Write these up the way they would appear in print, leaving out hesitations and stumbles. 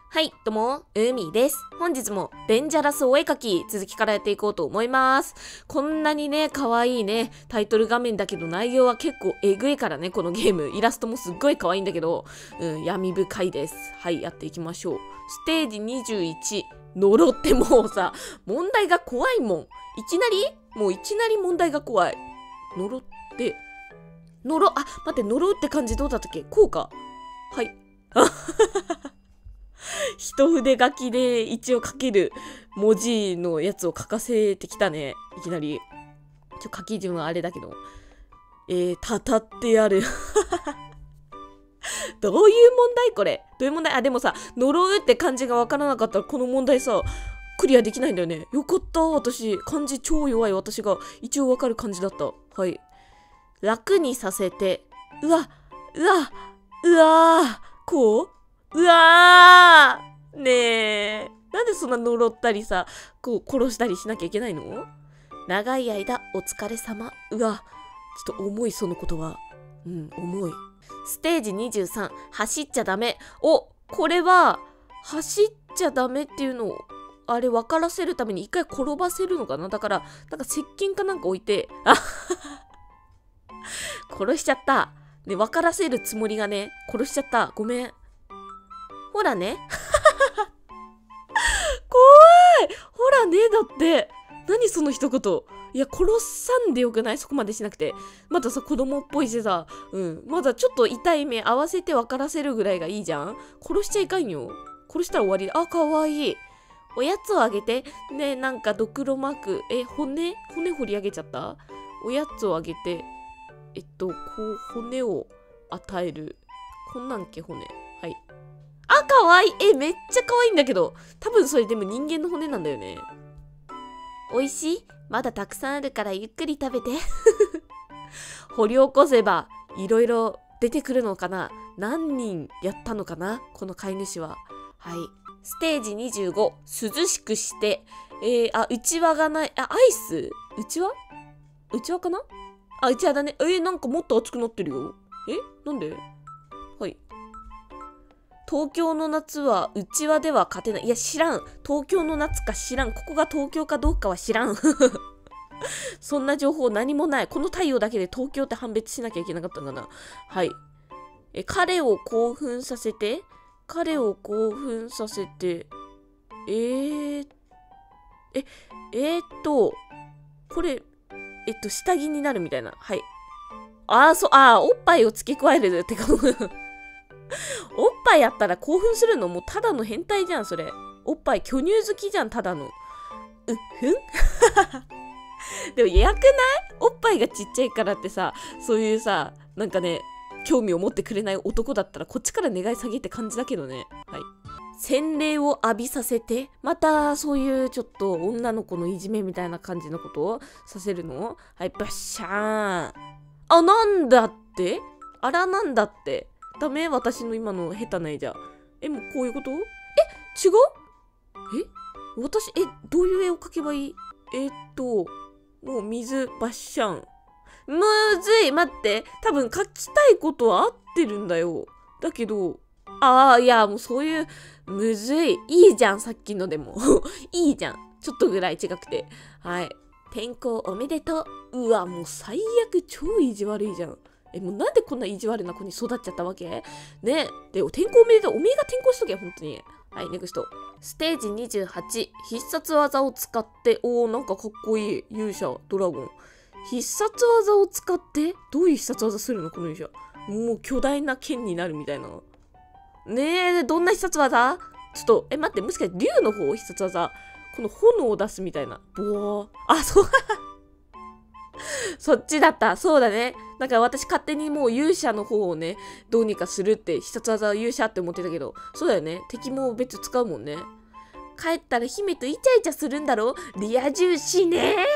はい、どうも、海です。本日もデンジャラスお絵描き続きからやっていこうと思います。こんなにね、可愛いね、タイトル画面だけど内容は結構えぐいからね、このゲーム。イラストもすっごい可愛いんだけど、闇深いです。はい、やっていきましょう。ステージ21、呪ってもうさ、問題が怖いもん。いきなり問題が怖い。待って、呪うって感じどうだったっけ？こうか。はい。一筆書きで一応書ける文字のやつを書かせてきたね。いきなり。書き順はあれだけど。たたってやる。どういう問題これ？どういう問題？あ、でもさ、呪うって漢字がわからなかったらこの問題さ、クリアできないんだよね。よかった。私、漢字超弱い私が一応わかる漢字だった。はい。楽にさせて。うわ、こう？うわーねえ。なんでそんな呪ったりさ、こう殺したりしなきゃいけないの？長い間お疲れ様。うわ、ちょっと重いそのことは。重い。ステージ23、走っちゃダメ。お、これは、走っちゃダメっていうのを、あれ分からせるために一回転ばせるのかな？だから、なんか石鹸かなんか置いて、殺しちゃった。ね、分からせるつもりがね、殺しちゃった。ごめん。ほらね。怖い！ほらね、だって。何その一言。いや、殺さんでよくない？そこまでしなくて。まださ、子供っぽいしさ、まだちょっと痛い目合わせて分からせるぐらいがいいじゃん？殺しちゃいかんよ。殺したら終わりだ。あ、かわいい。おやつをあげて。ね、なんかドクロマーク。骨掘り上げちゃった？おやつをあげて。こう、骨を与える。こんなんけ、骨。はい。あ、かわいい。めっちゃかわいいんだけど。多分それでも人間の骨なんだよね。おいしい？まだたくさんあるからゆっくり食べて。掘り起こせばいろいろ出てくるのかな？何人やったのかな？この飼い主は。はい。ステージ25、涼しくして。うちわがない。アイス？うちわかな？うちわだね。なんかもっと熱くなってるよ。なんで？はい。東京の夏はうちわでは勝てない。いや、知らん。東京の夏か知らん。ここが東京かどうかは知らん。そんな情報何もない。この太陽だけで東京って判別しなきゃいけなかったんだな。はい。彼を興奮させて。これ、下着になるみたいな。はい。おっぱいを付け加えるってか、おっぱいやったら興奮するの？もうただの変態じゃん、それ。おっぱい巨乳好きじゃん、ただの。でも、やくない？おっぱいがちっちゃいからってさ、そういうさ、なんかね、興味を持ってくれない男だったら、こっちから願い下げって感じだけどね。はい。洗礼を浴びさせて、また、そういうちょっと女の子のいじめみたいな感じのことをさせるの？はい、バッシャーン。なんだって？なんだって？ダメ？私の今の下手な絵じゃ。もうこういうこと？違う？私、どういう絵を描けばいい？もう水バッシャン。むずい！待って。多分描きたいことは合ってるんだよ。だけど、いや、もうそういう、むずい。いいじゃん、さっきのでも。いいじゃん。ちょっとぐらい違くて。はい。転校おめでとう。うわ、もう最悪超意地悪いじゃん。もうなんでこんな意地悪な子に育っちゃったわけね。で、転校おめでとう。おめえが転校しとけ、本当に。はい、ネクスト。ステージ28、必殺技を使って、なんかかっこいい。勇者、ドラゴン。必殺技を使って、どういう必殺技するのこの勇者。もう巨大な剣になるみたいな。ねえ、どんな必殺技？ちょっと、待って、もしかして竜の方必殺技。この炎を出すみたいな。ボー。そう。そっちだった。そうだね。なんか私勝手にもう勇者の方をね、どうにかするって必殺技を勇者って思ってたけど、そうだよね。敵も別使うもんね。帰ったら姫とイチャイチャするんだろ？リア充しねー。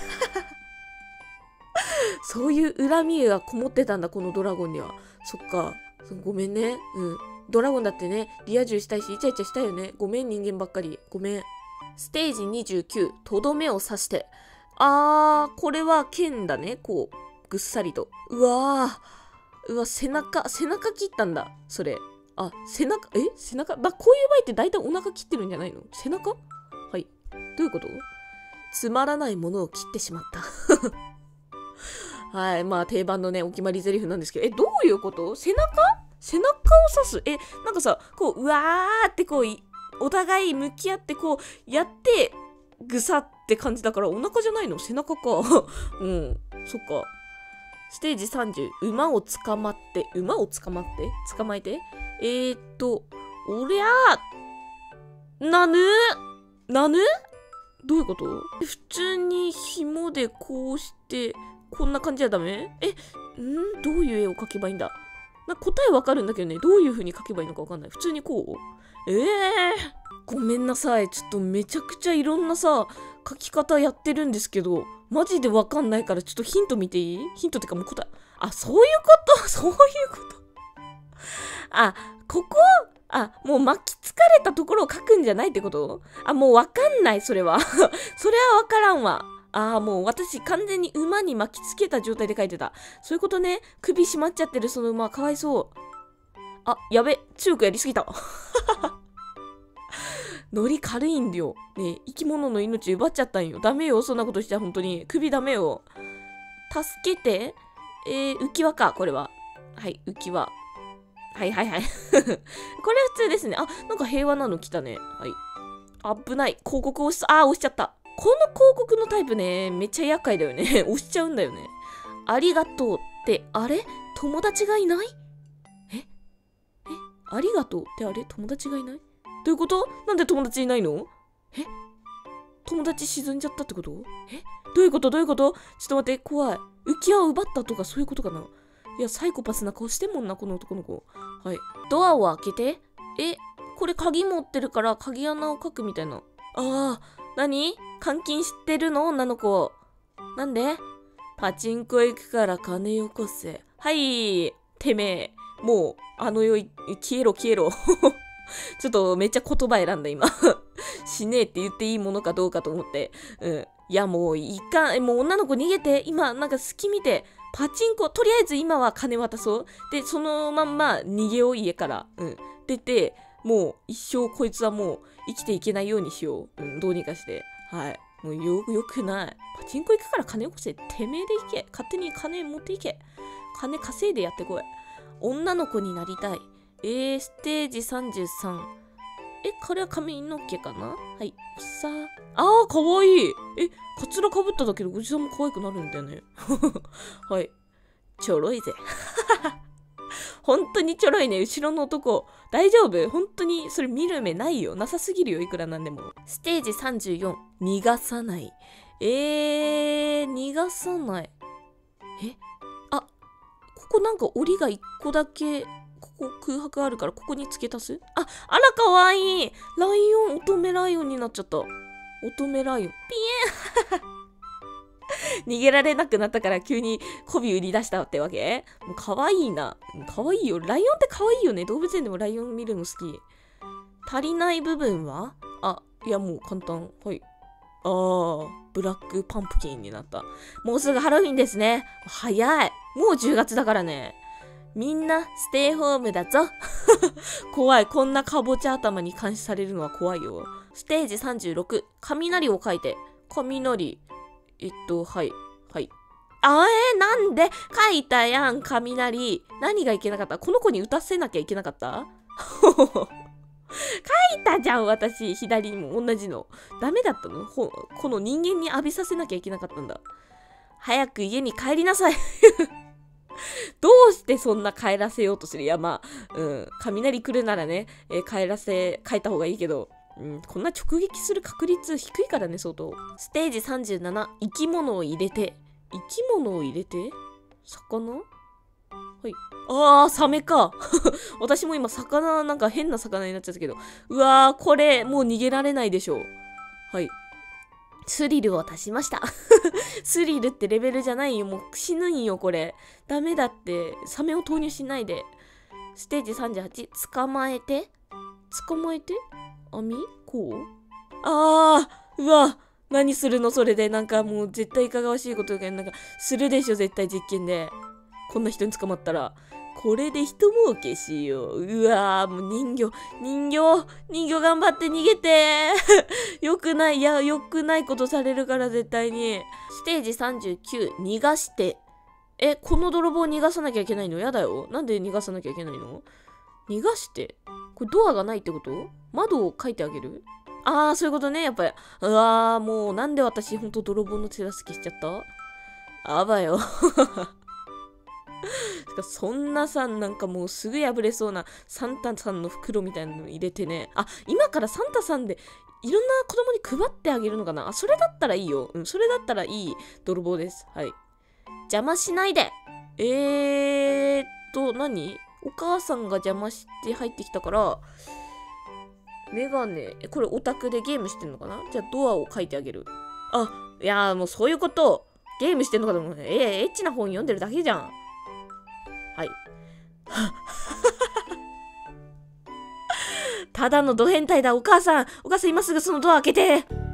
そういう恨みがこもってたんだ、このドラゴンには。そっか。ごめんね。ドラゴンだってね、リア充したいし、イチャイチャしたいよね。ごめん、人間ばっかり。ごめん。ステージ29、とどめを刺して。これは剣だね。こう、ぐっさりと。うわ、背中切ったんだ。それ。 あ、背中、背中こういう場合って大体お腹切ってるんじゃないの？背中？はい。どういうこと？つまらないものを切ってしまった。はい。まあ、定番のね、お決まり台詞なんですけど、どういうこと？背中を刺す？なんかさ、こう、うわーってこう、お互い向き合ってこう、やって、ぐさって感じだから、お腹じゃないの？背中か。うん。そっか。ステージ30、馬を捕まえて、おりゃー、なぬどういうこと？普通に紐でこうして、こんな感じはダメ？どういう絵を描けばいいんだ？答えわかるんだけどね、どういう風に描けばいいのかわかんない。普通にこう？ごめんなさい。ちょっとめちゃくちゃいろんなさ、描き方やってるんですけど、マジでわかんないからちょっとヒント見ていい？ヒントってかもう答え。あ、そういうことそういうこと。あ、ここもう巻きつかれたところを描くんじゃないってこと？もうわかんない、それは。それはわからんわ。もう私完全に馬に巻きつけた状態で描いてた。そういうことね。首締まっちゃってるその馬、かわいそう。やべ、強くやりすぎた。ノリ軽いんだよ。ね、生き物の命奪っちゃったんよ。ダメよ、そんなことしちゃ本当に。首ダメよ。助けて。浮き輪か、これは。はい、浮き輪。はい。これ普通ですね。なんか平和なの来たね。はい。危ない。広告押しちゃった。この広告のタイプね、めっちゃ厄介だよね。押しちゃうんだよね。ありがとうって、あれ？友達がいない？ありがとうってあれ？友達がいない？どういうこと？なんで友達いないの？友達沈んじゃったってこと？どういうこと？ちょっと待って、怖い。浮き輪を奪ったとかそういうことかな？いや、サイコパスな顔してんもんな、この男の子。はい。ドアを開けて。これ鍵持ってるから鍵穴を開くみたいな。何？監禁してるの？女の子。なんで？パチンコ行くから金よこせ。はい。てめえ。もう、消えろ。ちょっとめっちゃ言葉選んだ今。死ねえって言っていいものかどうかと思って。いやもういかん。もう女の子逃げて。今なんか隙見て。パチンコ、とりあえず今は金渡そう。で、そのまんま逃げよう、家から。出て、もう一生こいつはもう生きていけないようにしよう。どうにかして。はい。もうよくない。パチンコ行くから金起こせ。てめえで行け。勝手に金持っていけ。金稼いでやってこい。女の子になりたい。ステージ33。これは髪の毛かな？はい。かわいい。カツラかぶっただけでおじさんも可愛くなるんだよね。はい。ちょろいぜ。本当にちょろいね。後ろの男。大丈夫？本当にそれ見る目ないよ。なさすぎるよ。いくらなんでも。ステージ34。逃がさない。逃がさない。ここなんか檻が1個だけ、ここ空白あるからここに付け足す？あらかわいい。ライオン、乙女ライオンになっちゃった。乙女ライオン。ピエン逃げられなくなったから急に媚び売り出したってわけ？もうかわいいな。かわいいよ。ライオンってかわいいよね。動物園でもライオン見るの好き。足りない部分は？いやもう簡単。はい。ブラックパンプキンになった。もうすぐハロウィンですね。早い。もう10月だからね。みんなステイホームだぞ。怖い。こんなかぼちゃ頭に監視されるのは怖いよ。ステージ36。雷を書いて。雷。はい。なんで書いたやん、雷。何がいけなかった？この子に打たせなきゃいけなかった？書いたじゃん、私。左にも同じの。ダメだったの？この人間に浴びさせなきゃいけなかったんだ。早く家に帰りなさい。どうしてそんな帰らせようとする？いや、雷来るならね、帰った方がいいけど、こんな直撃する確率低いからね、相当。ステージ37、生き物を入れて。生き物を入れて？魚？はい。サメか。私も今、なんか変な魚になっちゃったけど。うわー、これ、もう逃げられないでしょう。はい。スリルを足しました。スリルってレベルじゃないよ。もう死ぬんよ、これ。ダメだって。サメを投入しないで。ステージ38、捕まえて網こう？うわ。何するのそれで。なんかもう絶対いかがわしいことが、なんか、するでしょ、絶対実験で。こんな人に捕まったら。 これで一儲けしよう。うわー、もう人形頑張って逃げてよくない、いや、よくないことされるから絶対に。ステージ39、逃がして。この泥棒逃がさなきゃいけないの？やだよ。なんで逃がさなきゃいけないの？逃がして。これドアがないってこと？窓を書いてあげる？あー、そういうことね。やっぱり。うわー、もうなんで私ほんと泥棒の手助けしちゃった？あばよ。そんなさ、なんかもうすぐ破れそうなサンタさんの袋みたいなの入れてね。あ、今からサンタさんでいろんな子供に配ってあげるのかな。あ、それだったらいいよ。それだったらいい泥棒です。はい。邪魔しないで。何？お母さんが邪魔して入ってきたから、メガネ、これオタクでゲームしてんのかな？じゃあドアを書いてあげる。あ、いやーもうそういうこと。ゲームしてんのかと思う。エッチな本読んでるだけじゃん。はい。ただのド変態だ。お母さん今すぐそのドア開けて。